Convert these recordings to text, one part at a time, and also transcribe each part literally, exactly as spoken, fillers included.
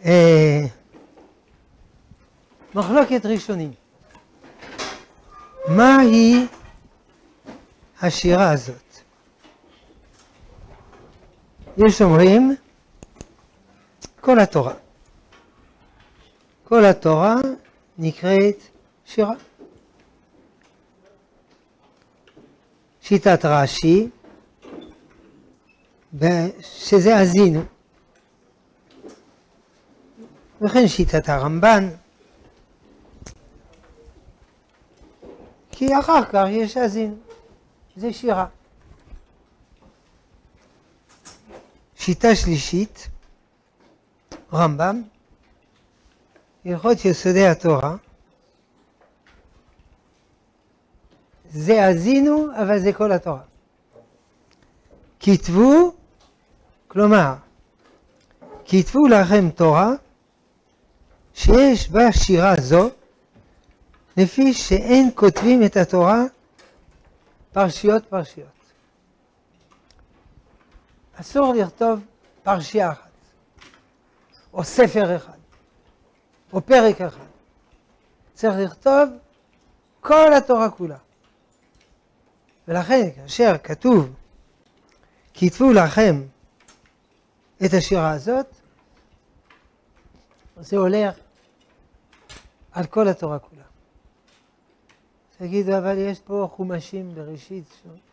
מחלוקת ראשונים. מהי השירה הזאת? יש אומרים כל התורה. כל התורה נקראת שירה. שיטת רש"י, שזה האזינו. וכן שיטת הרמב"ן. כי אחר כך יש האזינו. זה שירה. שיטה שלישית, רמב"ם, הלכות יסודי התורה, זה האזינו, אבל זה כל התורה. כתבו, כלומר, כתבו לכם תורה שיש בה שירה זו, לפי שאין כותבים את התורה פרשיות פרשיות. אסור לכתוב פרשייה אחת, או ספר אחד, או פרק אחד. צריך לכתוב כל התורה כולה. ולכן, כאשר כתוב, כתבו לכם את השירה הזאת, זה הולך על כל התורה כולה. תגידו, אבל יש פה חומשים בראשית.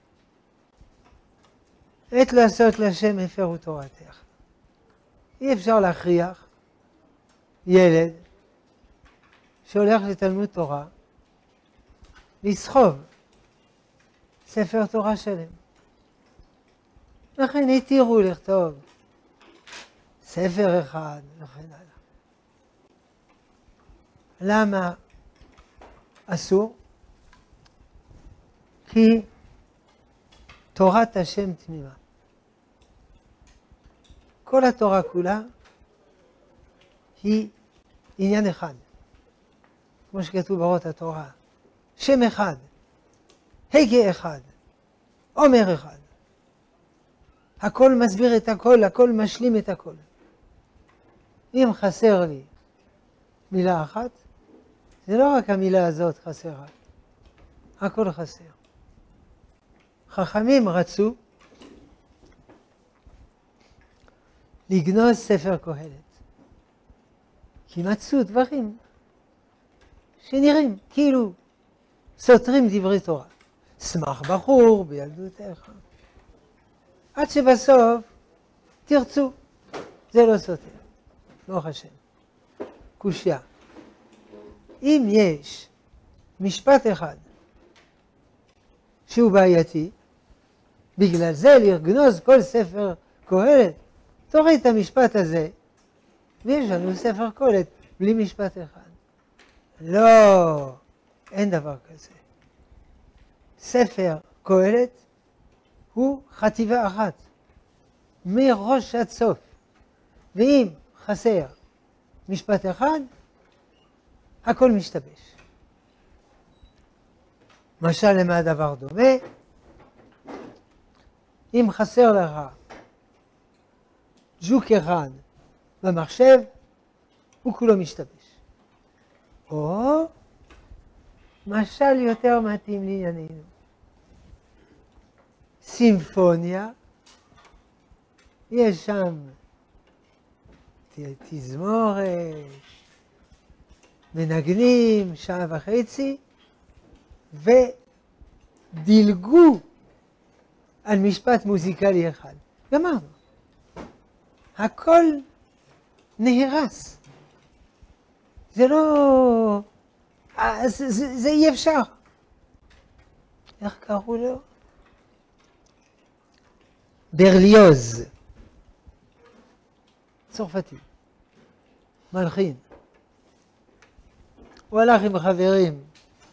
עת לעשות להשם הפרו תורתך. אי אפשר להכריח ילד שהולך לתלמוד תורה לסחוב ספר תורה שלם. לכן התירו לכתוב ספר אחד וכן הלאה. למה אסור? כי תורת השם תמימה. כל התורה כולה היא עניין אחד. כמו שכתוב באורות התורה. שם אחד, הגה אחד, אומר אחד. הכל מסביר את הכל, הכל משלים את הכל. אם חסר לי מילה אחת, זה לא רק המילה הזאת חסרה. הכל חסר. חכמים רצו לגנוז ספר קהלת. כי מצאו דברים שנראים כאילו סותרים דברי תורה. שמח בחור בילדותך. עד שבסוף תרצו. זה לא סותר. ברוך השם. קושיה. אם יש משפט אחד שהוא בעייתי, בגלל זה לגנוז כל ספר קהלת, תוריד את המשפט הזה, ויש לנו ספר קהלת בלי משפט אחד. לא, אין דבר כזה. ספר קהלת הוא חטיבה אחת, מראש עד סוף. ואם חסר משפט אחד, הכל משתבש. משל למה הדבר דומה? אם חסר לך ג'וק אחד במחשב, הוא כולו משתבש. או משל יותר מתאים לענייננו. סימפוניה, יש שם תזמורת, מנגנים שעה וחצי, ודילגו על משפט מוזיקלי אחד. גמרנו. הכל נהרס. זה לא... זה, זה, זה אי אפשר. איך קראו לו? ברליוז. צרפתי. מלחין. הוא הלך עם חברים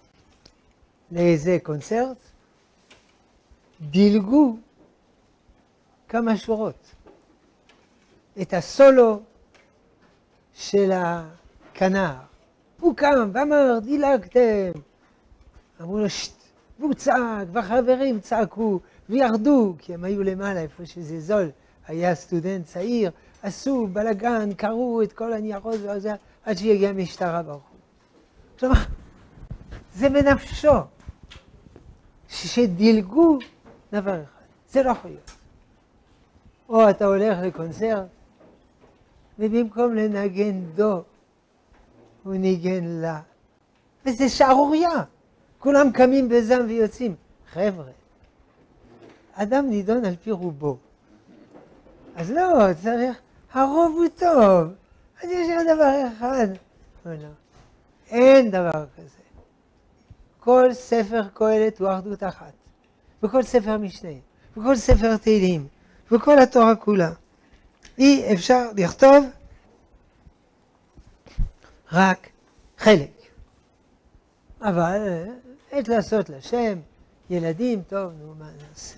לאיזה קונצרט, דילגו כמה שורות. את הסולו של הכנר. הוא קם ואמר, דילגתם. אמרו לו, שט, והוא צעק, והחברים צעקו, וירדו, כי הם היו למעלה, איפה שזה זול, היה סטודנט צעיר, עשו בלגן, קראו את כל הניירות וזה, עד שיגיע משטרה ברחוב. כלומר, זה בנפשו. שדילגו דבר אחד, זה לא יכול להיות. או אתה הולך לקונצרט, ובמקום לנגן דו, הוא ניגן לה. וזה שערוריה. כולם קמים בזעם ויוצאים. חבר'ה, אדם נידון על פי רובו. אז לא, צריך, הרוב הוא טוב. אז יש עוד דבר אחד. לא, לא. אין דבר כזה. כל ספר קהלת הוא אחדות אחת. וכל ספר משנה. וכל ספר תהילים. וכל התורה כולה. אי אפשר לכתוב רק חלק. אבל עת לעשות לשם, ילדים, טוב, נו, מה נעשה?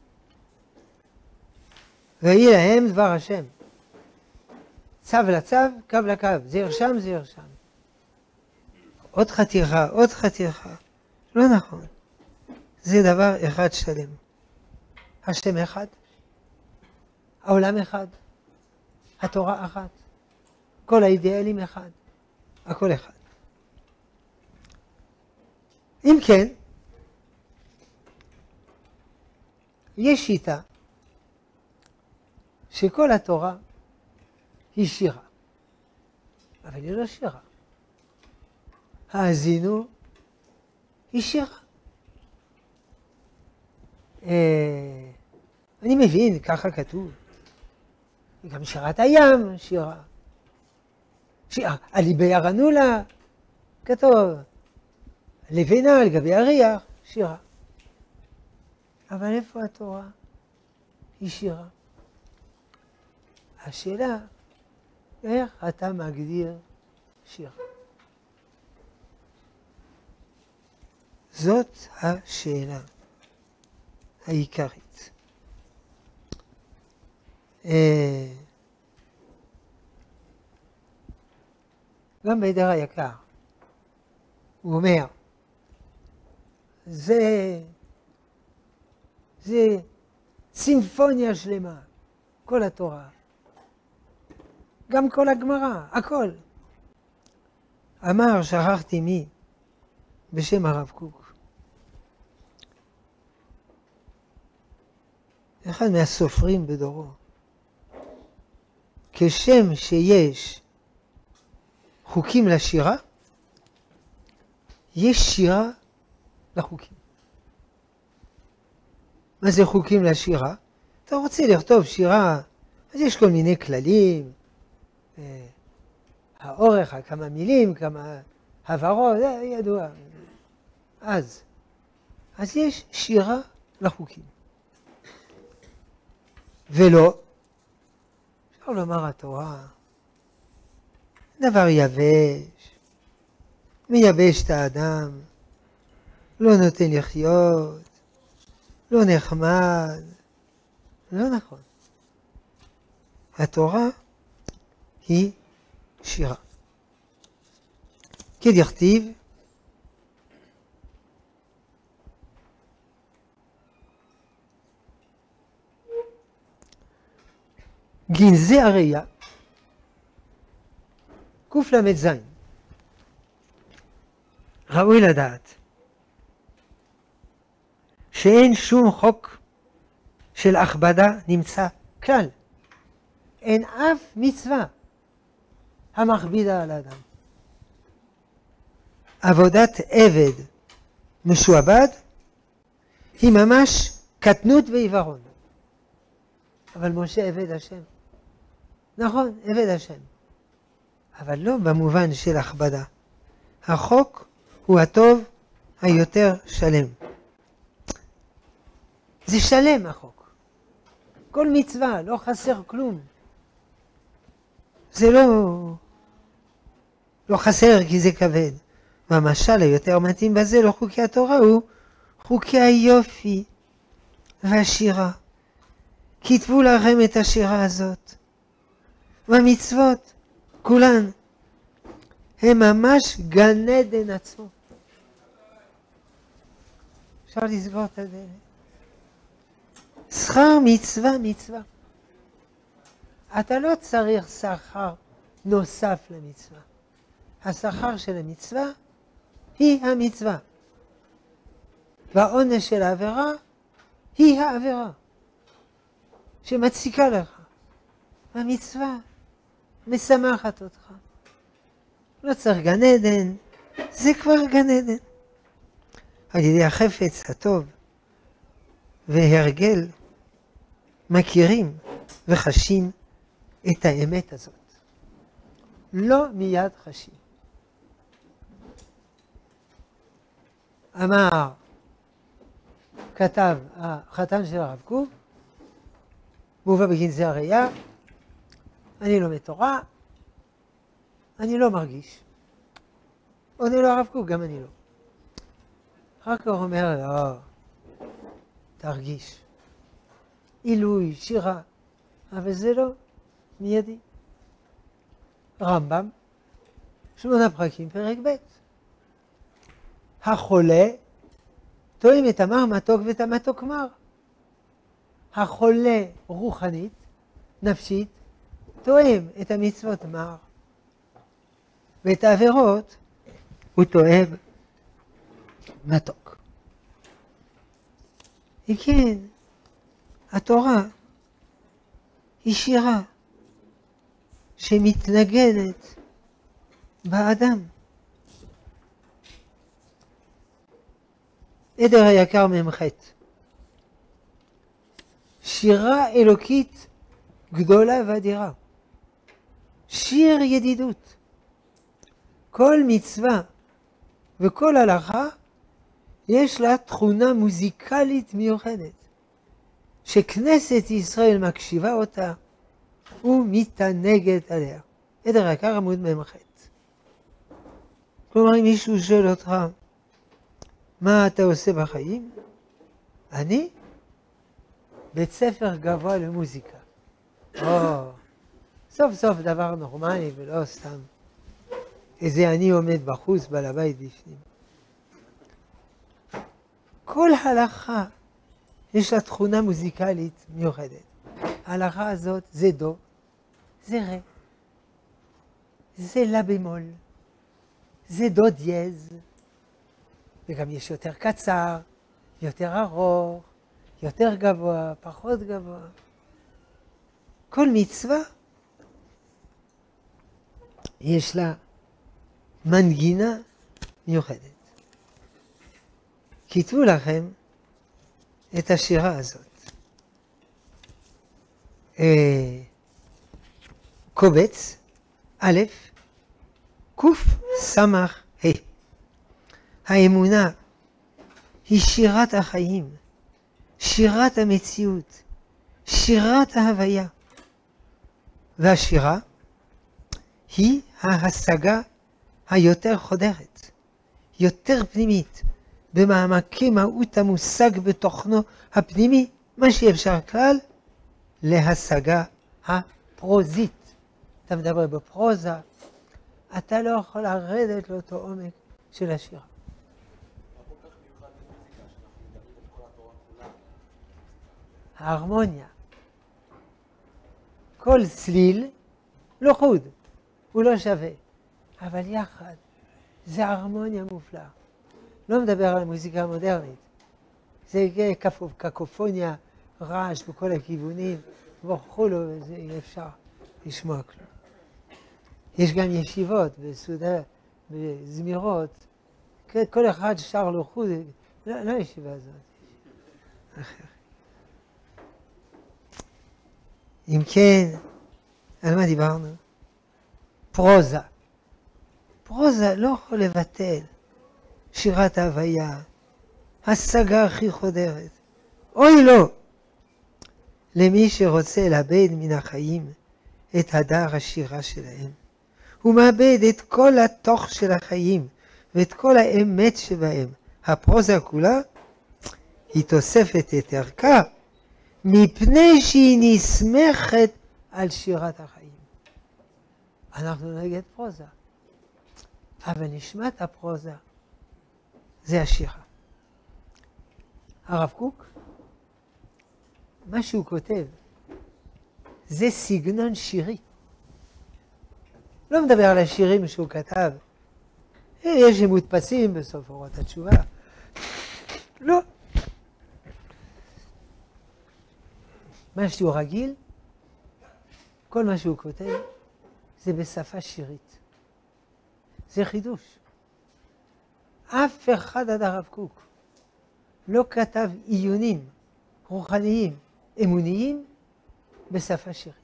ויהי להם דבר השם. צו לצו, קו לקו. זה ירשם, זה ירשם. עוד חתיכה, עוד חתיכה. לא נכון. זה דבר אחד שלם. השם אחד. העולם אחד. התורה אחת. כל האידיאלים אחד. הכל אחד. אם כן, יש שיטה שכל התורה היא שירה, אבל היא לא שירה. האזינו היא שירה. אה, אני מבין, ככה כתוב. גם שירת הים שירה. שירה, עלי בירנולה, כתוב. לבנה על גבי הריח, שירה. אבל איפה התורה? היא שירה. השאלה, איך אתה מגדיר שיר? זאת השאלה העיקרית. גם בהדר היקר, הוא אומר, זה, זה סימפוניה שלמה, כל התורה. גם כל הגמרא, הכל. אמר, שכחתי מי, בשם הרב קוק. אחד מהסופרים בדורו. כשם שיש חוקים לשירה, יש שירה לחוקים. מה זה חוקים לשירה? אתה רוצה לכתוב שירה, אז יש כל מיני כללים, אה, האורך, כמה מילים, כמה הברות, זה ידוע. אז, אז יש שירה לחוקים. ולא, אפשר לומר התורה, דבר יבש, מייבש את האדם, לא נותן לחיות, לא נחמד, לא נכון. התורה היא שירה. כדכתיב, גנזי הראייה, קוף למד זין, ראוי לדעת שאין שום חוק של הכבדה נמצא כלל. אין אף מצווה המכבידה על האדם. עבודת עבד משועבד היא ממש קטנות ועיוורון. אבל משה עבד השם. נכון, עבד השם. אבל לא במובן של הכבדה. החוק הוא הטוב היותר שלם. זה שלם החוק. כל מצווה, לא חסר כלום. זה לא, לא חסר כי זה כבד. והמשל היותר מתאים בזה לא חוקי התורה, הוא חוקי היופי והשירה. כתבו לכם את השירה הזאת. והמצוות, כולן, הם ממש גן עדן עצמו. אפשר לסגור את הדלת. שכר מצווה מצווה. אתה לא צריך שכר נוסף למצווה. השכר של המצווה היא המצווה. והעונש של העבירה היא העבירה שמציקה לך. המצווה משמחת אותך. לא צריך גן עדן, זה כבר גן עדן. על ידי החפץ הטוב והרגל מכירים וחשים את האמת הזאת. לא מיד חשים. אמר, כתב החתן של הרב קוק, מובא בגנזי הראייה, אני לומד תורה, אני לא מרגיש. עונה לו הרב קוק, גם אני לא. אחר כך הוא אומר, לא, תרגיש. עילוי, שירה, אבל זה לא מיידי. רמב"ם, שמונה פרקים, פרק ב'. החולה תואם את המר מתוק ואת המתוק מר. החולה רוחנית, נפשית, תואם את המצוות מר. ואת העבירות הוא תואם מתוק. וכן, התורה היא שירה שמתנגנת באדם. עדר היקר ממחת. שירה אלוקית גדולה ואדירה. שיר ידידות. כל מצווה וכל הלכה יש לה תכונה מוזיקלית מיוחדת, שכנסת ישראל מקשיבה אותה ומתענגת עליה. עדר היקר עמוד ממחת. כלומר, אם מישהו שואל אותך, מה אתה עושה בחיים? אני? בית ספר גבוה למוזיקה. או, סוף סוף דבר נורמלי ולא סתם איזה אני עומד בחוץ, בעל הבית בפנים. כל הלכה יש לה תכונה מוזיקלית מיוחדת. ההלכה הזאת זה דו, זה רה, זה לה במול, זה דו דיאז, וגם יש יותר קצר, יותר ארוך, יותר גבוה, פחות גבוה. כל מצווה יש לה מנגינה מיוחדת. כתבו לכם את השירה הזאת. אה, קובץ, א', קוף סמך ה'. האמונה היא שירת החיים, שירת המציאות, שירת ההוויה. והשירה היא ההשגה היותר חודרת, יותר פנימית, במעמקי מהות המושג בתוכנו הפנימי, מה שאפשר כלל, להשגה הפרוזית. אתה מדבר בפרוזה, אתה לא יכול לרדת לאותו עומק של השירה. ההרמוניה. כל צליל לא חוד, הוא לא שווה, אבל יחד זה הרמוניה מופלאה. לא מדבר על המוזיקה המודרנית, זה קקופוניה, רעש בכל הכיוונים, וכולו, וזה אי אפשר לשמוע כלום. יש גם ישיבות בסעודה, בזמירות, כל אחד שר לו חוד, לא, לא ישיבה הזאת. אחר. אם כן, על מה דיברנו? פרוזה. פרוזה לא יכול לבטל שירת ההוויה, השגה הכי חודרת. אוי לא! למי שרוצה לאבד מן החיים את הדר השירה שלהם. הוא מאבד את כל התוך של החיים ואת כל האמת שבהם. הפרוזה כולה היא תוספת את ערכה מפני שהיא נסמכת על שירת החיים. אנחנו נגד פרוזה, אבל נשמת הפרוזה זה השירה. הרב קוק, מה שהוא כותב, זה סגנון שירי. לא מדבר על השירים שהוא כתב. יש מודפסים בסוף אורות התשובה. לא. מה שהוא רגיל, כל מה שהוא כותב, זה בשפה שירית. זה חידוש. אף אחד עד הרב קוק לא כתב עיונים רוחניים, אמוניים, בשפה שירית.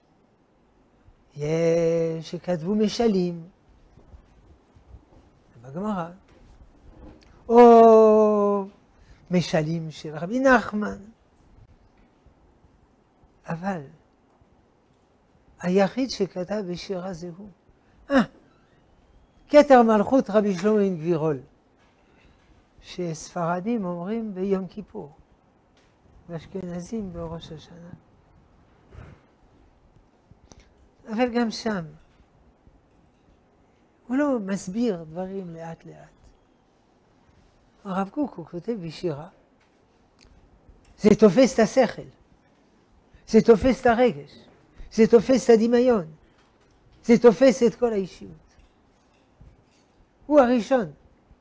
יש שכתבו משלים, בגמרא, או משלים של רבי נחמן. אבל היחיד שכתב בשירה זה הוא. אה, כתר מלכות רבי שלמה אינגבירול, שספרדים אומרים ביום כיפור, ואשכנזים בראש השנה. אבל גם שם, הוא לא מסביר דברים לאט לאט. הרב קוק הוא כותב בשירה, זה תופס את השכל, זה תופס את הרגש, זה תופס את הדמיון, זה תופס את כל האישיות. הוא הראשון.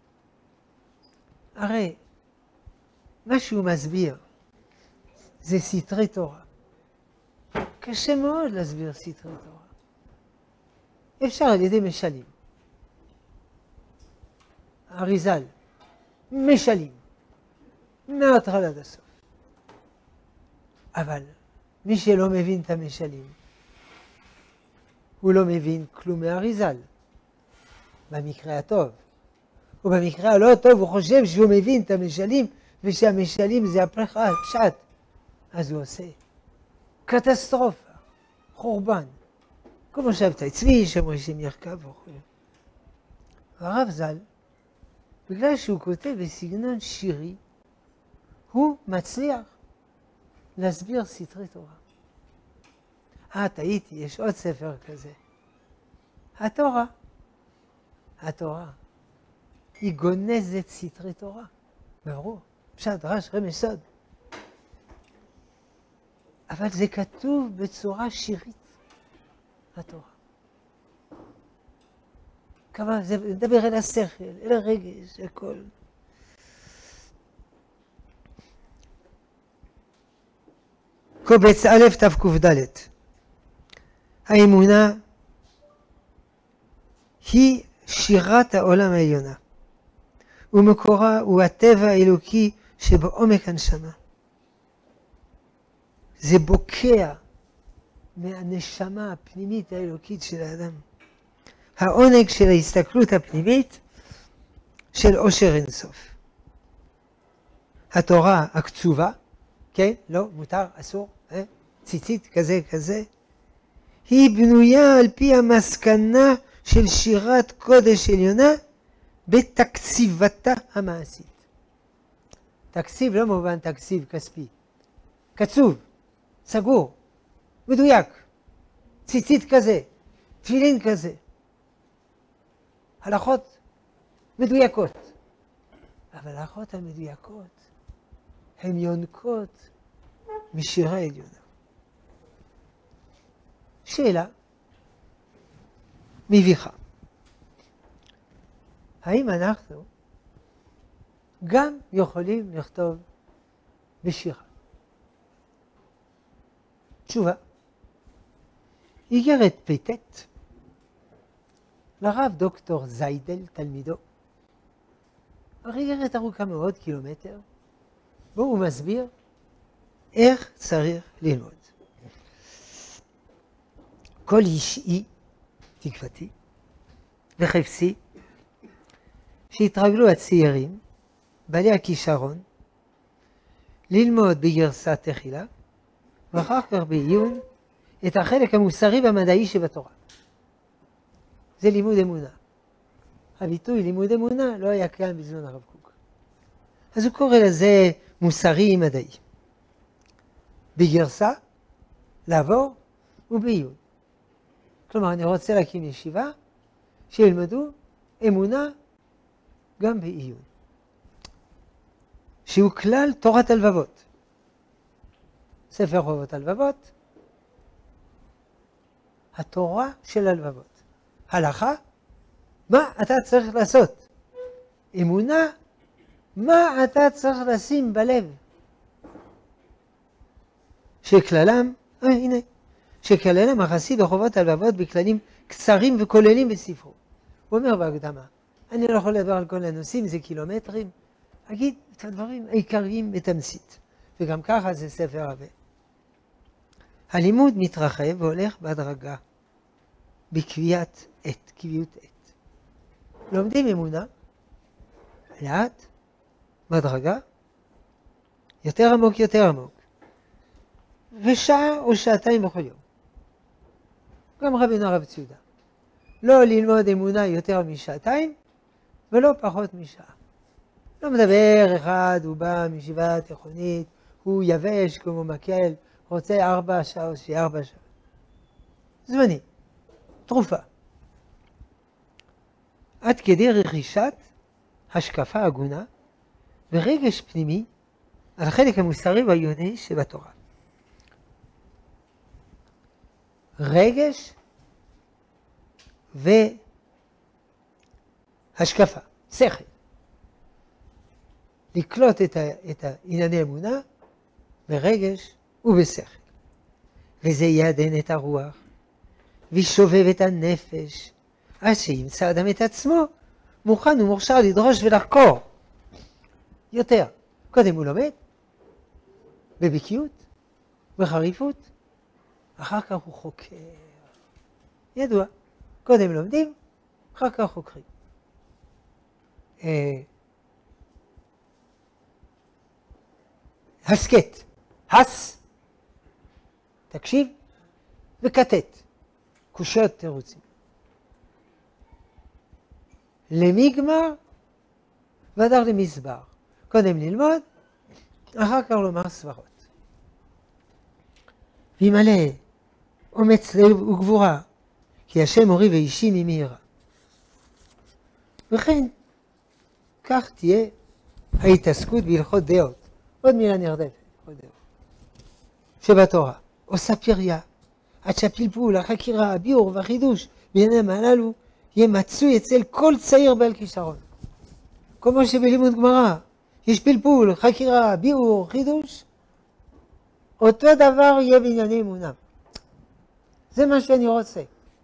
הרי מה שהוא מסביר זה סתרי תורה. קשה מאוד להסביר סתרי תורה. אפשר על ידי משלים. אריזל, משלים, מההתחלה עד הסוף. אבל מי שלא מבין את המשלים, הוא לא מבין כלום מהאריזל, במקרה הטוב. ובמקרה הלא טוב הוא חושב שהוא מבין את המשלים, ושהמשלים זה הפשט. אז הוא עושה קטסטרופה, חורבן. כמו שבתאי צבי, שמוישים ירכב וכו'. והרב ז"ל, בגלל שהוא כותב בסגנון שירי, הוא מצליח להסביר סתרי תורה. אה, טעיתי, יש עוד ספר כזה. התורה. התורה. היא גונזת סתרי תורה. ברור. פשט, דרש, רמז, סוד. אבל זה כתוב בצורה שירית. התורה. כמה, זה מדבר אל השכל, אל הרגש, הכל. קובץ א' תק"ד. האמונה היא שירת העולם העליונה, ומקורה הוא הטבע האלוקי שבעומק הנשמה. זה בוקע מהנשמה הפנימית האלוקית של האדם. העונג של ההסתכלות הפנימית של עושר אינסוף. התורה הקצובה, כן, לא, מותר, אסור, אה? ציצית כזה כזה, היא בנויה על פי המסקנה של שירת קודש עליונה בתקציבתה המעשית. תקציב לא מובן תקציב כספי. קצוב, סגור, מדויק, ציצית כזה, תפילין כזה. הלכות מדויקות. אבל ההלכות המדויקות הן יונקות משירה עליונה. שאלה מביכה. האם אנחנו גם יכולים לכתוב בשירה? תשובה. איגרת פ"ט לרב דוקטור זיידל, תלמידו. איגרת ארוכה מאוד, קילומטר. בו הוא מסביר איך צריך ללמוד. כל אישי, תקוותי, וחפשי, שהתרגלו הצעירים, בעלי הכישרון, ללמוד בגרסה תחילה, ואחר כך בעיון, את החלק המוסרי והמדעי שבתורה. זה לימוד אמונה. הביטוי לימוד אמונה לא היה קיים בזמן הרב קוק. אז הוא קורא לזה מוסרי מדעי. בגרסה, לעבור ובעיון. כלומר, אני רוצה להקים ישיבה שילמדו אמונה גם בעיון. שהוא כלל תורת הלבבות. ספר חובות הלבבות, התורה של הלבבות. הלכה, מה אתה צריך לעשות? אמונה, מה אתה צריך לשים בלב? שכללם, אה, הנה, שכללם החסיד בחובות הלבבות בכללים קצרים וכוללים בספרו. הוא אומר בהקדמה, אני לא יכול לדבר על כל הנושאים, זה קילומטרים, אגיד את הדברים העיקריים בתמצית, וגם ככה זה ספר הרבה. הלימוד מתרחב והולך בהדרגה, בקביעת עת, קביעות עת. לומדים אמונה, לאט, בהדרגה, יותר עמוק, יותר עמוק. ושעה או שעתיים בכל יום. גם רבינו הרב ציודה. לא ללמוד אמונה יותר משעתיים, ולא פחות משעה. לא מדבר אחד, הוא בא מישיבה תיכונית, הוא יבש כמו מקל, רוצה ארבע שעות, שיהיה ארבע שעות. זמני, תרופה. עד כדי רכישת השקפה הגונה ורגש פנימי על החלק המוסרי והיהודי שבתורה. רגש והשקפה, שכל. לקלוט את, ה, את הענייני אמונה ברגש ובשכל. וזה יעדן את הרוח וישובב את הנפש, עד שימצא אדם את עצמו מוכן ומוכשר לדרוש ולחקור. יותר. קודם הוא לומד, בבקיאות, בחריפות, אחר כך הוא חוקר. ידוע, קודם לומדים, אחר כך חוקרים. אה, הסקט, הס, תקשיב, וקטט, קושיות תירוצים. למגמר, ודר למסבר. קודם ללמוד, אחר כך לומר סברות. וימלא אומץ לב וגבורה, כי השם מורי ואישי ממהרה. וכן, כך תהיה ההתעסקות בהלכות דעות. עוד מילה נרדפת, עוד דעות. שבתורה, עושה פריה, עד שהפלפול, החקירה, הביאור והחידוש בעניינים הללו, יהיה מצוי אצל כל צעיר בעל כישרון. כמו שבלימוד גמרא, יש פלפול, חקירה, ביאור, חידוש, אותו דבר יהיה בענייני אמונה. זה מה שאני רוצה.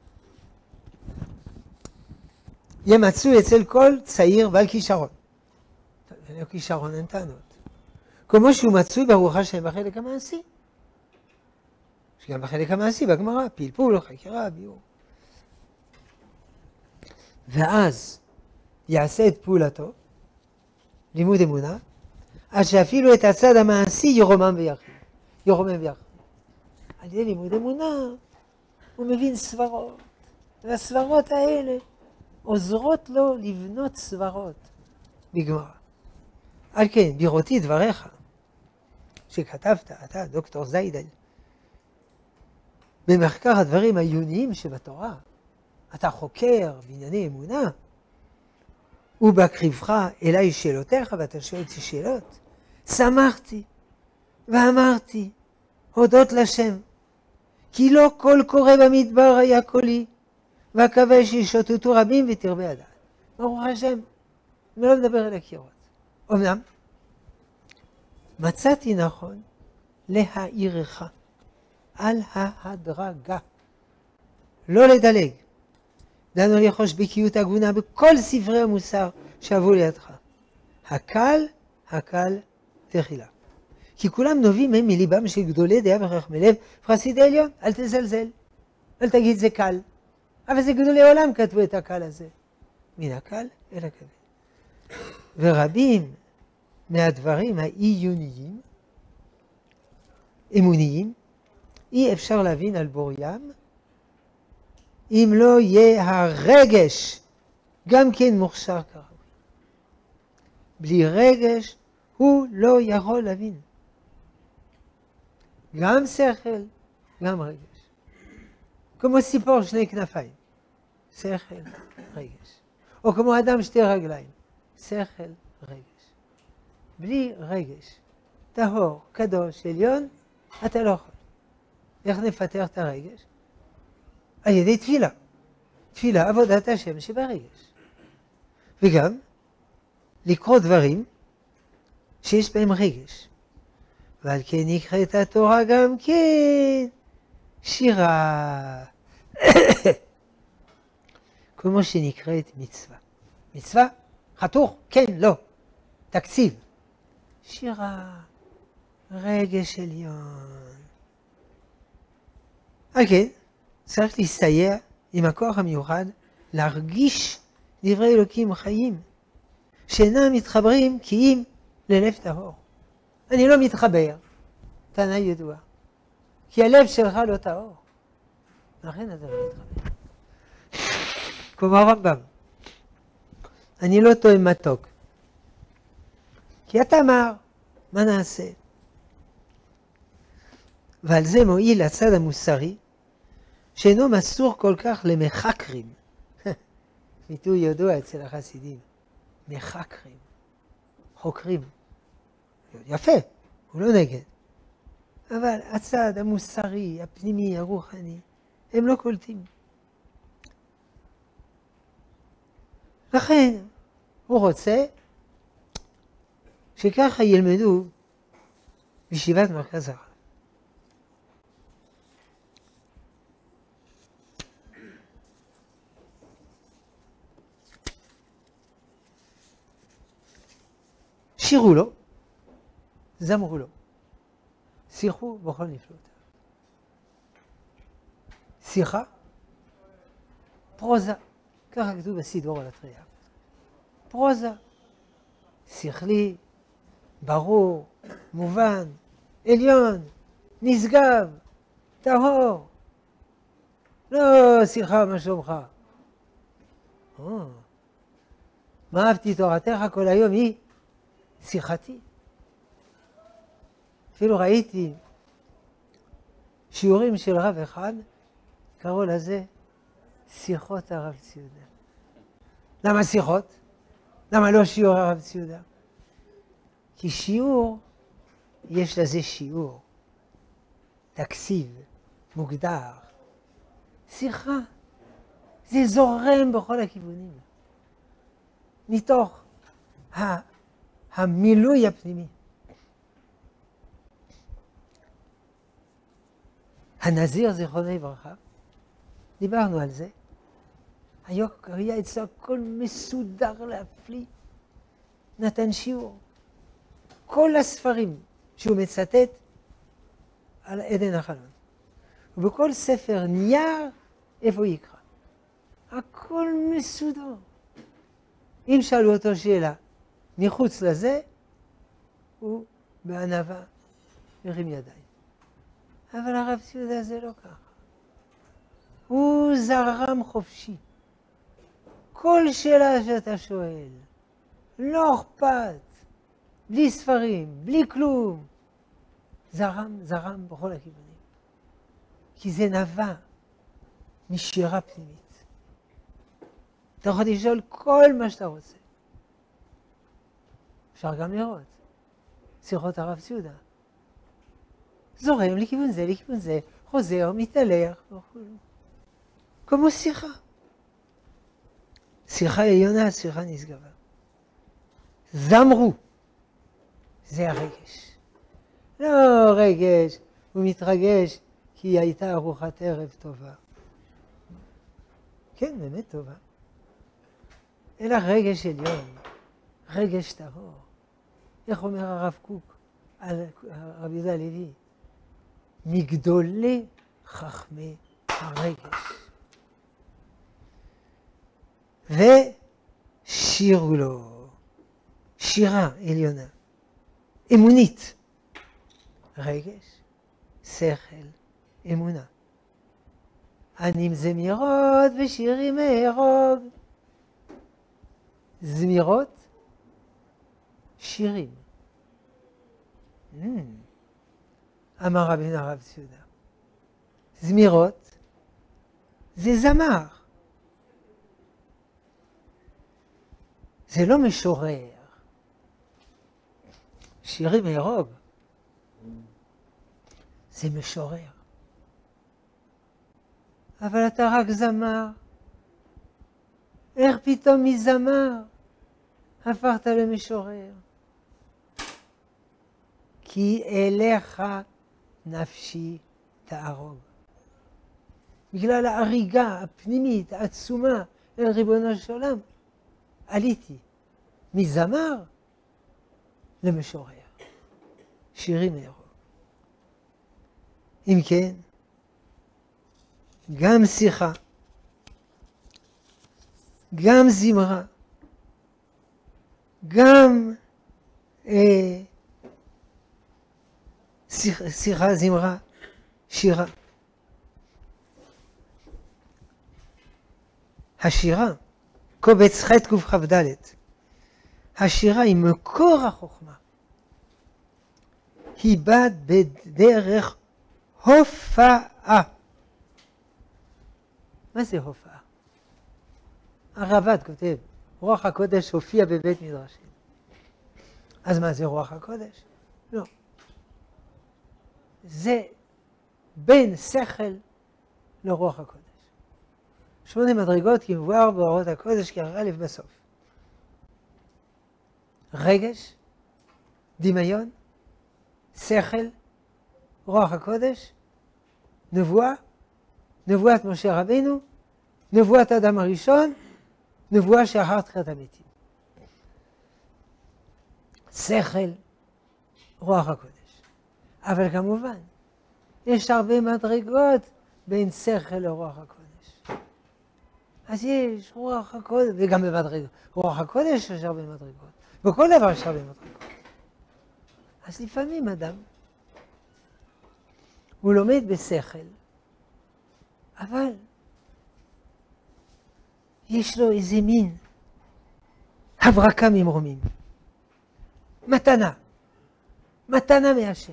יהיה מצוי אצל כל צעיר בעל כישרון. אין לו כישרון, אין טענות. כמו שהוא מצוי ברוך השם בחלק המעשי. שגם בחלק המעשי, בגמרא, פלפול, חקירה, ביאור. ואז יעשה את פעולתו, לימוד אמונה, עד שאפילו את הצד המעשי ירומם וירחיב. ירומם וירחיב. על ידי לימוד אמונה, הוא מבין סברות. והסברות האלה עוזרות לו לבנות סברות בגמרא. על כן, בראותי דבריך, שכתבת, אתה, דוקטור זיידל, במחקר הדברים העיוניים שבתורה, אתה חוקר בענייני אמונה, ובהקריבך אליי שאלותיך, ואתה שואל אותי שאלות, שמחתי ואמרתי, הודות לשם, כי לא כל קורא במדבר היה קולי, והקווה שישוטטו רבים ותרבה הדעת. ברוך השם, אני לא מדבר אל הקירות. אמנם, מצאתי נכון להעירך על ההדרגה, לא לדלג. דנו לחוש בקיאות הגונה בכל ספרי המוסר שעבו לידך. הקל, הקל תחילה. כי כולם נובעים הם מליבם של גדולי דעה וחכמי לב וחסידי עליון. אל תזלזל, אל תגיד זה קל. אבל זה גדולי עולם כתבו את הקל הזה. מן הקל אל הכבד. ורבים מהדברים העיוניים, אמוניים, אי אפשר להבין על בוריים, אם לא יהיה הרגש גם כן מוכשר כראוי. בלי רגש הוא לא יכול להבין. גם שכל, גם רגש. כמו ציפור שני כנפיים. שכל, רגש. או כמו אדם שתי רגליים. שכל, רגש. בלי רגש, טהור, קדוש, עליון, אתה לא יכול. איך נפתח את הרגש? על ידי תפילה. תפילה, עבודת השם שברגש. וגם לקרוא דברים שיש בהם רגש. ועל כן נקראת התורה גם כן שירה. כמו שנקראת מצווה. מצווה? חתוך? כן, לא. תקציב. שירה. רגש עליון. על כן, צריך להסתייע עם הכוח המיוחד להרגיש דברי אלוקים חיים, שאינם מתחברים כי אם ללב טהור. אני לא מתחבר, טענה ידועה, כי הלב שלך לא טהור. לכן אתה לא מתחבר. כמו הרמב"ם, אני לא טועם מתוק, כי אתה אמר, מה נעשה? ועל זה מועיל הצד המוסרי, שאינו מסור כל כך למחקרים. ביטוי ידוע אצל החסידים. מחקרים. חוקרים. יפה, הוא לא נגד. אבל הצד המוסרי, הפנימי, הרוחני, הם לא קולטים. לכן, הוא רוצה שככה ילמדו בישיבת מרכז הרב. שירו לו, זמרו לו, שיחו בכל נפלאותיו. שיחה, פרוזה, ככה כתוב בסידור על התרי"ג. פרוזה, שכלי, ברור, מובן, עליון, נשגב, טהור. לא שיחה מה שלומך. או, מה אהבתי תורתך כל היום היא שיחתי. אפילו ראיתי שיעורים של רב אחד, קראו לזה שיחות הרב ציודה. למה שיחות? למה לא שיעור הרב ציודה? כי שיעור, יש לזה שיעור, תקציב, מוגדר. שיחה, זה זורם בכל הכיוונים. מתוך ה... המילוי הפנימי. הנזיר זיכרונו לברכה, דיברנו על זה, היה אצלו הכל מסודר להפליא, נתן שיעור. כל הספרים שהוא מצטט על עדן החלון. ובכל ספר נייר איפה הוא יקרא. הכל מסודר. אם שאלו אותו שאלה, מחוץ לזה, הוא בענווה הרים ידיים. אבל הרב ציודה זה לא ככה. הוא זרם חופשי. כל שאלה שאתה שואל, לא אכפת, בלי ספרים, בלי כלום. זרם, זרם בכל הכיוונים. כי זה נבע משירה פנימית. אתה יכול לשאול כל מה שאתה רוצה. אפשר גם לראות. שיחות הרב ציודה. זורם לכיוון זה, לכיוון זה, חוזר, מתהלך וכו'. כמו שיחה. שיחה עליונה, שיחה נשגבה. זמרו. זה הרגש. לא רגש, הוא מתרגש כי הייתה ארוחת ערב טובה. כן, באמת טובה. אלא רגש עליון, רגש טהור. איך אומר הרב קוק על רבי יהודה הלוי? מגדולי חכמי הרגש. ושירו לו, שירה עליונה, אמונית, רגש, שכל, אמונה. ענים זמירות ושירים אהרוג. זמירות, שירים. Mm. אמר רבינו הרב ציודה. זמירות זה זמר. זה לא משורר. שירים אהרוג. זה משורר. אבל אתה רק זמר. איך פתאום מזמר הפכת למשורר? כי אליך נפשי תערוג. בגלל ההריגה הפנימית, העצומה, אל ריבונו של עולם, עליתי מזמר למשורר. שירים מהרוב. אם כן, גם שיחה, גם זמרה, גם אה, שיחה, שיחה, זמרה, שירה. השירה, קובץ ח' קכ"ד, השירה היא מקור החוכמה. היא באה בדרך הופעה. מה זה הופעה? הרב"ד כותב, רוח הקודש הופיע בבית מדרשי. אז מה זה רוח הקודש? לא. זה בין שכל לרוח הקודש. שמונה מדרגות כמבואר באורות הקודש כא' בסוף. רגש, דמיון, שכל, רוח הקודש, נבואה, נבואת משה רבינו, נבואת האדם הראשון, נבואה שאחר תחיית המתים. שכל, רוח הקודש. אבל כמובן, יש הרבה מדרגות בין שכל לרוח הקודש. אז יש רוח הקודש, וגם במדרגות. רוח הקודש יש הרבה מדרגות. בכל דבר יש הרבה מדרגות. אז לפעמים אדם, הוא לומד בשכל, אבל יש לו איזה מין הברקה ממרומים. מתנה. מתנה מהשם.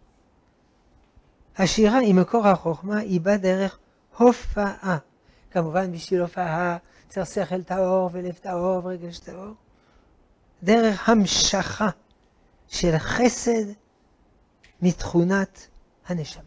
השירה היא מקור החוכמה, היא באה דרך הופעה. כמובן בשביל הופעה צריך שכל טהור ולב טהור ורגש טהור. דרך המשכה של חסד מתכונת הנשמה.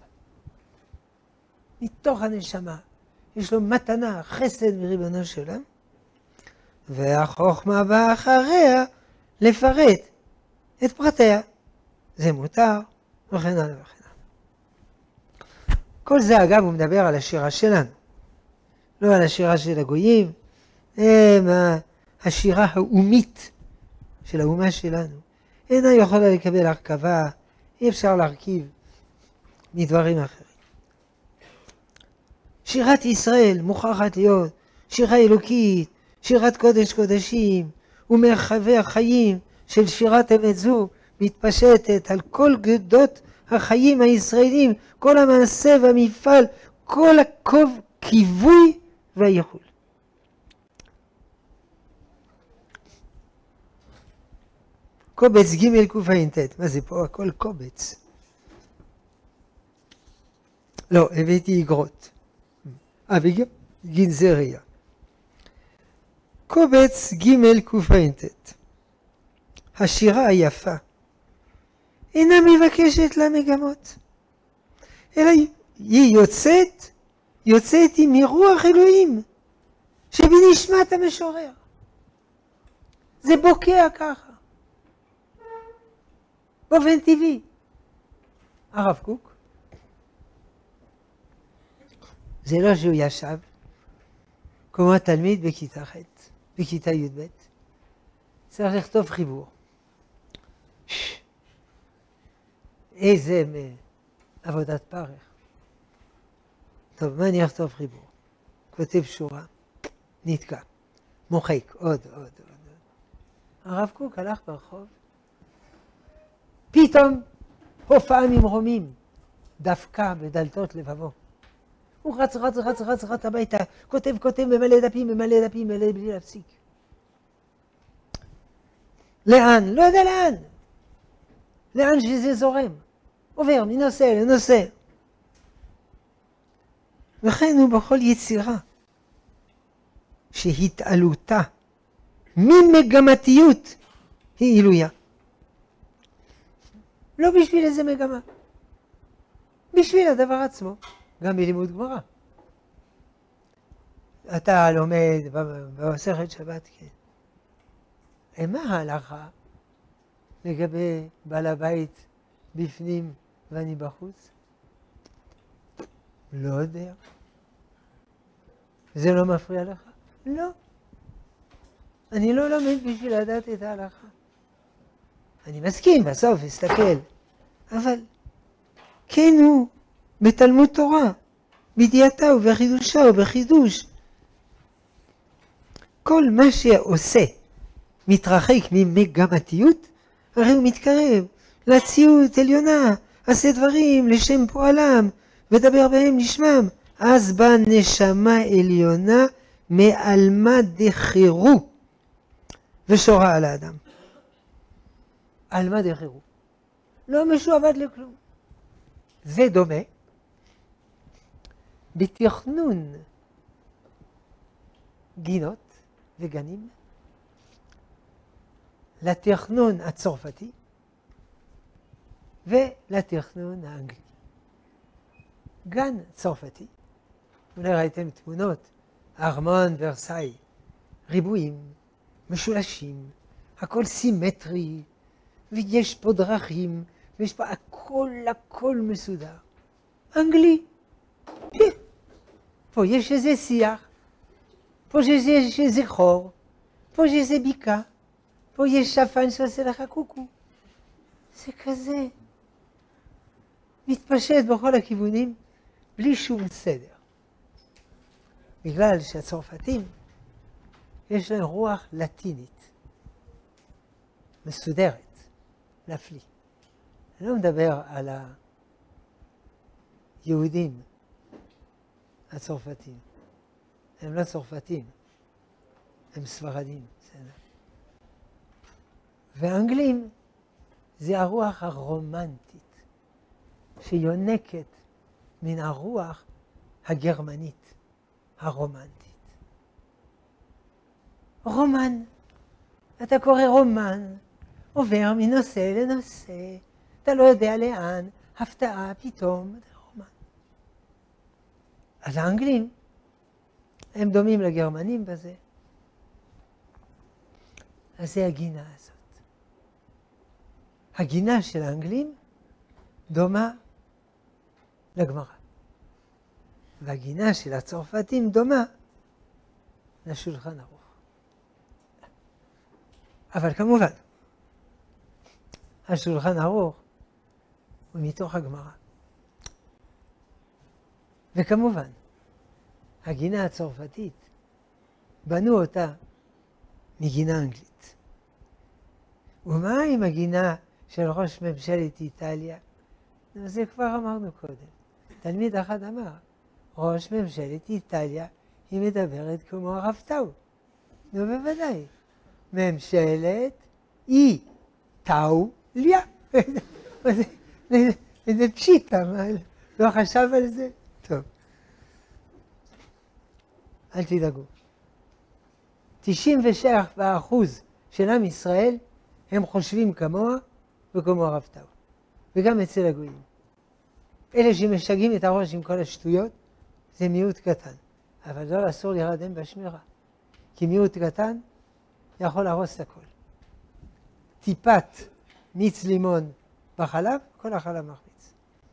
מתוך הנשמה. יש לו מתנה, חסד מריבונו של עולם. והחוכמה באה אחריה לפרט את פרטיה. זה מותר, וכן הלאה וכן הלאה. כל זה אגב הוא מדבר על השירה שלנו. לא על השירה של הגויים, הם השירה האומית של האומה שלנו. אינה יכולה לקבל הרכבה, אי אפשר להרכיב מדברים אחרים. שירת ישראל מוכרחת להיות שירה אלוקית, שירת קודש קודשים, ומרחבי החיים של שירת אמת זו מתפשטת על כל גדות החיים הישראלים, כל המעשה והמפעל, כל הקוב כיווי והייחול. קובץ ג' קע"ט, מה זה פה? הכל קובץ. לא, הבאתי אגרות. אה, וגם גנזריה. קובץ ג' קע"ט. השירה היפה אינה מבקשת לה מגמות, אלא היא יוצאת, יוצאת היא מרוח אלוהים שבנשמת המשורר. זה בוקע ככה, באופן טבעי. הרב קוק, זה לא שהוא ישב כמו התלמיד בכיתה ח', בכיתה י' ב', צריך לכתוב חיבור. איזה עבודת פרך. טוב, מה אני אכתוב חיבור? כותב שורה, נתקע, מוחק, עוד, עוד, עוד. הרב קוק הלך ברחוב, פתאום הופעה ממרומים, דווקא בדלתות לבבו. הוא רץ, רץ, רץ, רץ, רץ הביתה, כותב, כותב, ממלא דפים, ממלא דפים, ממלא בלי להפסיק. לאן? לא יודע לאן. לאן שזה זורם. עובר מנושא לנושא. וכן הוא בכל יצירה שהתעלותה ממגמתיות היא עילויה. לא בשביל איזה מגמה. בשביל הדבר עצמו. גם בלימוד גמרא. אתה לומד במסכת שבת, כן. מה ההלכה לגבי בעל הבית בפנים ואני בחוץ? לא יודע. זה לא מפריע לך? לא. אני לא לומד בשביל לדעת את ההלכה. אני מסכים, בסוף אסתכל. אבל כן הוא, בתלמוד תורה, בידיעתה ובחידושה ובחידוש. כל מה שעושה מתרחק ממגמתיות, הרי הוא מתקרב לציות עליונה, עשה דברים לשם פועלם, ודבר בהם לשמם. אז בא נשמה עליונה מעלמא דחירו, ושורה על האדם. עלמא דחירו. לא משועבד לכלום. זה דומה בתכנון גינות וגנים לתכנון הצרפתי ולתכנון האנגלי. גן צרפתי, אולי ראיתם תמונות, ארמון ורסאי, ריבועים, משולשים, הכל סימטרי, ויש פה דרכים, ויש פה הכל הכל מסודר. אנגלי, פה יש איזה שיח, פה יש איזה חור, פה יש איזה ביקה, פה יש שפן שעושה לך קוקו. זה כזה, מתפשט בכל הכיוונים, בלי שום סדר. בגלל שהצרפתים, יש להם רוח לטינית, מסודרת, להפליא. אני לא מדבר על היהודים הצרפתים. הם לא צרפתים, הם ספרדים, בסדר. והאנגלים זה הרוח הרומנטית, שיונקת מן הרוח הגרמנית, הרומנטית. רומן, אתה קורא רומן, עובר מנושא לנושא, אתה לא יודע לאן, הפתעה פתאום, זה רומן. אז האנגלים, הם דומים לגרמנים בזה. אז זה הגינה הזאת. הגינה של האנגלים דומה לגמרא. והגינה של הצרפתים דומה לשולחן ערוך. אבל כמובן, השולחן ערוך הוא מתוך הגמרא. וכמובן, הגינה הצרפתית, בנו אותה מגינה אנגלית. ומה עם הגינה של ראש ממשלת איטליה? זה כבר אמרנו קודם. תלמיד אחד אמר, ראש ממשלת איטליה היא מדברת כמו הרב טאו. נו בוודאי. ממשלת איטליה. זה פשיטה, לא חשב על זה? טוב. אל תדאגו. תשעים ושבע אחוז של עם ישראל הם חושבים כמוה וכמו הרב טאו. וגם אצל הגויים. אלה שמשגעים את הראש עם כל השטויות, זה מיעוט קטן. אבל לא אסור להירדם בשמירה. כי מיעוט קטן יכול להרוס את הכל. טיפת מיץ לימון בחלב, כל החלב מחמיץ.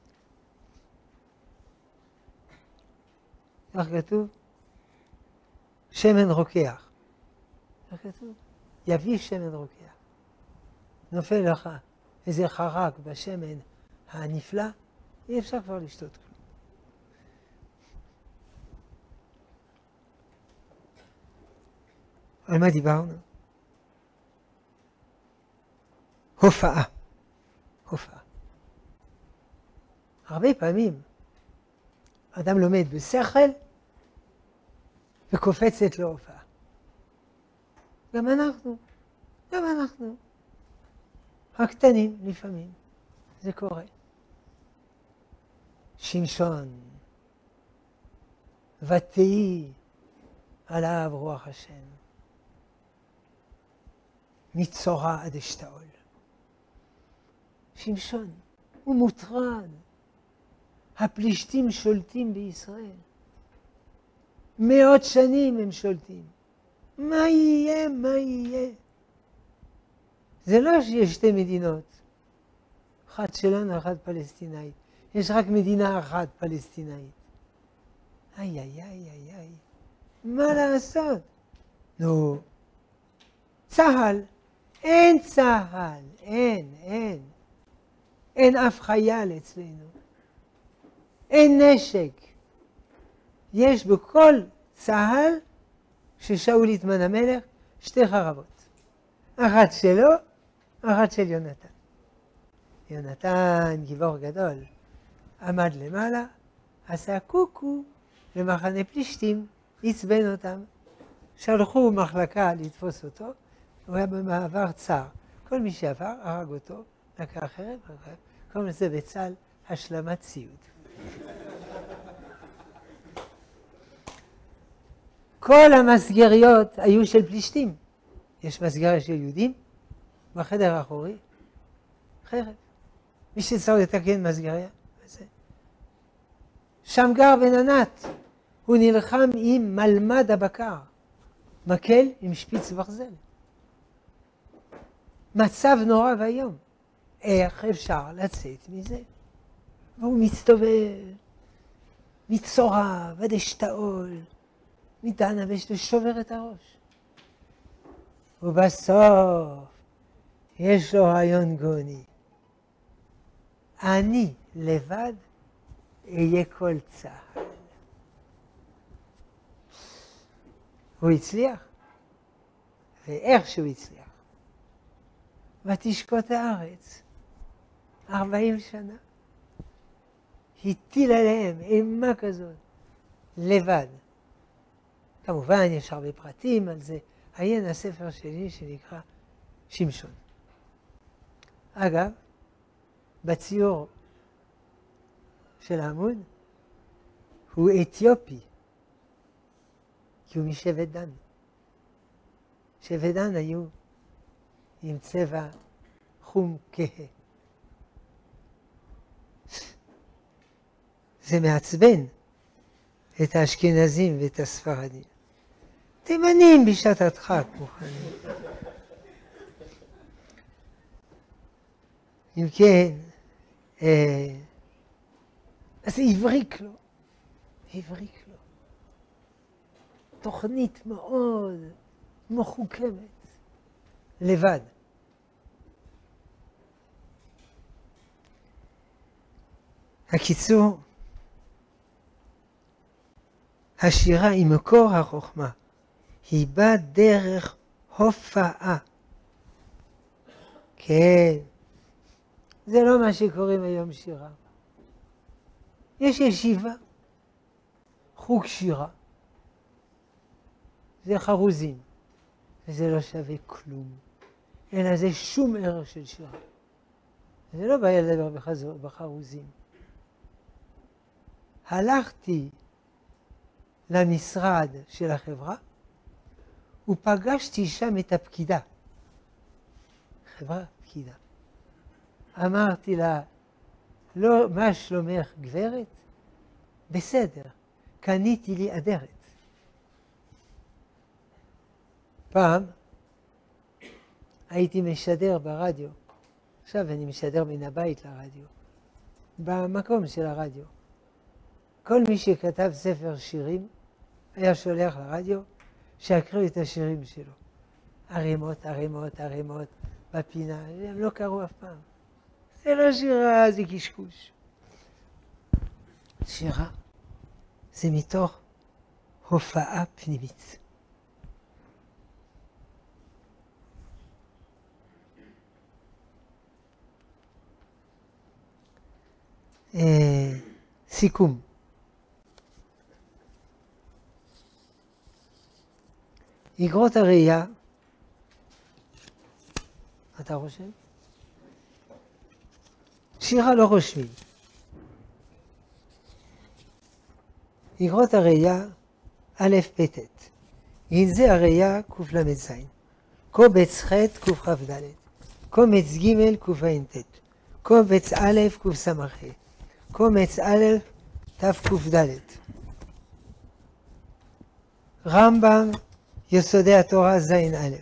איך כתוב? שמן רוקח. איך כתוב? יביא שמן רוקח. נופל לך איזה חרק בשמן הנפלא, אי אפשר כבר לשתות כלום. על מה דיברנו? הופעה. הופעה. הרבה פעמים אדם לומד בשכל וקופצת לו הופעה. גם אנחנו, גם אנחנו. הקטנים לפעמים, זה קורה. שמשון, ותהי עליו רוח השם, מצורע עד אשתאול. שמשון, הוא מוטרד. הפלישתים שולטים בישראל. מאות שנים הם שולטים. מה יהיה? מה יהיה? זה לא שיש שתי מדינות. אחת שלנו, אחת פלסטינאית. יש רק מדינה אחת פלסטינאית. איי, איי, איי, איי, איי. מה לעשות? נו. צהל. אין צהל. אין, אין. אין אף חייל אצלנו. אין נשק. יש בכל צהל ששאול יתמן המלך שתי חרבות. אחת שלו, אחת של יונתן. יונתן, גיבור גדול, עמד למעלה, עשה קוקו למחנה פלישתים, עצבן אותם. שלחו מחלקה לתפוס אותו, הוא היה במעבר צר. כל מי שעבר, הרג אותו, לקח חרב, קוראים לזה בצה"ל השלמת ציוד. כל המסגריות היו של פלישתים. יש מסגריה של יהודים, בחדר האחורי, חרב. מי שצריך לתקן מסגריה, וזה. שמגר בן ענת, הוא נלחם עם מלמד הבקר, מקל עם שפיץ ברזל. מצב נורא והיום. איך אפשר לצאת מזה? והוא מסתובב, מצורע, עד אשתאול, מתענבש ושובר את הראש. ובסוף יש לו רעיון גאוני. אני לבד אהיה כל צהל. הוא הצליח, ואיך שהוא הצליח. ותשקוט הארץ ארבעים שנה. הטיל עליהם אימה כזאת, לבד. כמובן יש הרבה פרטים על זה. עיין הספר שלי שנקרא שמשון. אגב, בציור של העמוד הוא אתיופי, כי הוא משבט דן. שבט דן היו עם צבע חום כהה. זה מעצבן את האשכנזים ואת הספרדים. תימנים בשעת הדחק מוכנים. אם כן, אה, אז זה הבריק לו. הבריק לו. תוכנית מאוד מחוכמת. לבד. הקיצור, השירה היא מקור החוכמה. היא באה דרך הופעה. כן. זה לא מה שקוראים היום שירה. יש ישיבה, חוג שירה. זה חרוזים. וזה לא שווה כלום. אלא זה שום ערך של שירה. זה לא בעיה לדבר בחרוזים. הלכתי למשרד של החברה, ופגשתי שם את הפקידה. חברה פקידה. אמרתי לה, לא, מה שלומך גברת? בסדר, קניתי לי אדרת. פעם הייתי משדר ברדיו, עכשיו אני משדר מן הבית לרדיו, במקום של הרדיו. כל מי שכתב ספר שירים היה שולח לרדיו שיקראו את השירים שלו. ערימות, ערימות, ערימות בפינה, הם לא קראו אף פעם. זה לא שירה, זה קשקוש. שירה זה מתוך הופעה פנימית. אה, סיכום. איגרות הראייה, אתה רושם? שירה לא רושמים. איגרות הראייה, א' פ' ט'. גנזי הראייה, קל"ז. קובץ ח' קכ"ד. קומץ ג' קע"ט. קובץ א' קס"ח. קומץ א' תק"ד. רמב"ם, יסודי התורה זין א'.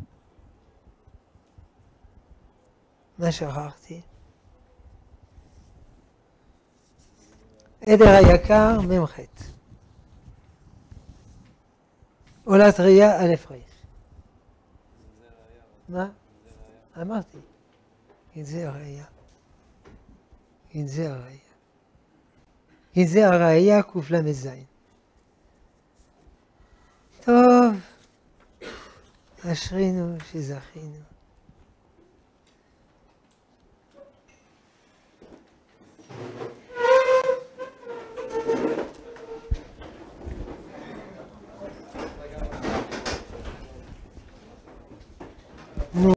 מה שכחתי? עדר היקר ממ"ח. עולת ראייה א' ר'. מה? אמרתי. גנזי הראייה. גנזי הראייה. גנזי הראייה קל"ז. טוב, אשרינו שזכינו.